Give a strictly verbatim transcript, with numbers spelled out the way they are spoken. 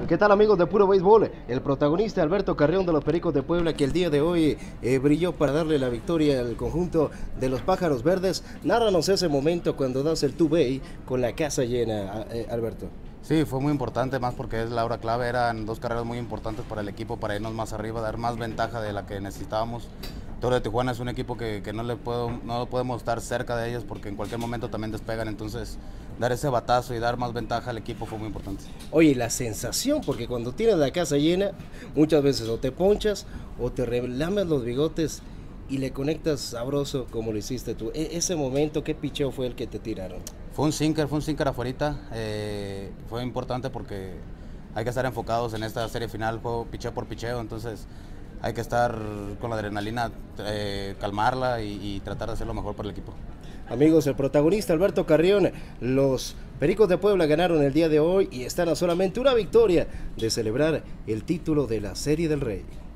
¿Qué tal, amigos de Puro Béisbol? El protagonista Alberto Carrión de los Pericos de Puebla, que el día de hoy eh, brilló para darle la victoria al conjunto de los Pájaros Verdes. Nárranos ese momento cuando das el two-bay con la casa llena, eh, Alberto. Sí, fue muy importante, más porque es la hora clave, eran dos carreras muy importantes para el equipo, para irnos más arriba, dar más ventaja de la que necesitábamos. Toro de Tijuana es un equipo que, que no, le puedo, no podemos estar cerca de ellos porque en cualquier momento también despegan, entonces dar ese batazo y dar más ventaja al equipo fue muy importante. Oye, la sensación, porque cuando tienes la casa llena, muchas veces o te ponchas o te relamas los bigotes y le conectas sabroso como lo hiciste tú. E ese momento, ¿qué picheo fue el que te tiraron? Fue un sinker, fue un sinker afuerita, eh, fue importante porque hay que estar enfocados en esta serie final, juego picheo por picheo, entonces hay que estar con la adrenalina, eh, calmarla y, y tratar de hacer lo mejor para el equipo. Amigos, el protagonista Alberto Carrión, los Pericos de Puebla ganaron el día de hoy y están a solamente una victoria de celebrar el título de la Serie del Rey.